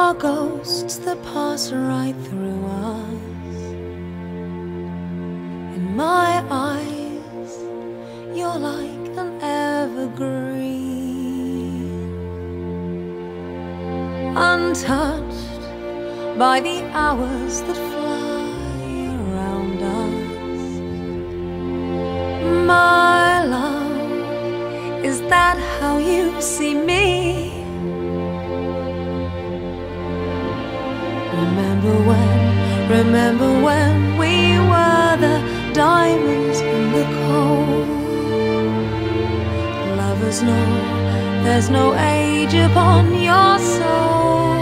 are ghosts that pass right through us. In my eyes, you're like an evergreen, untouched by the hours that fly around us. My love, is that how you see me? Remember when we were the diamonds in the cold. Lovers know there's no age upon your soul.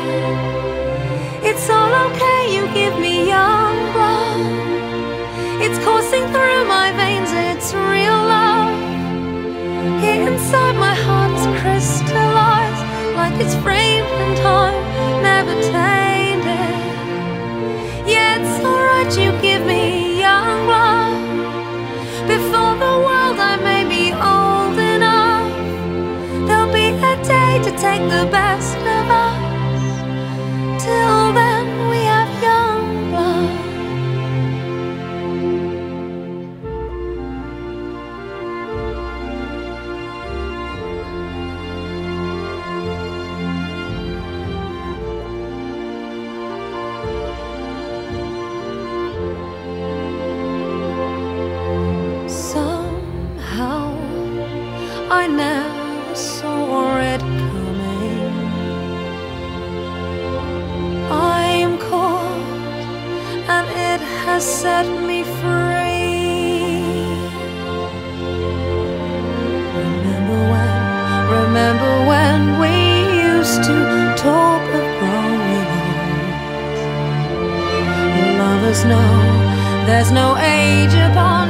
It's all okay, you give me young blood. It's coursing through my veins, it's real love. Here inside my heart is crystallized, like it's framed in time, never tainted. Yeah, it's alright, you give me young blood. Before the world I may be old enough, there'll be a day to take the best of us. Till then we have young blood. Somehow I never saw it coming. I'm caught and it has set me free. Remember when we used to talk of growing old. Lovers know there's no age upon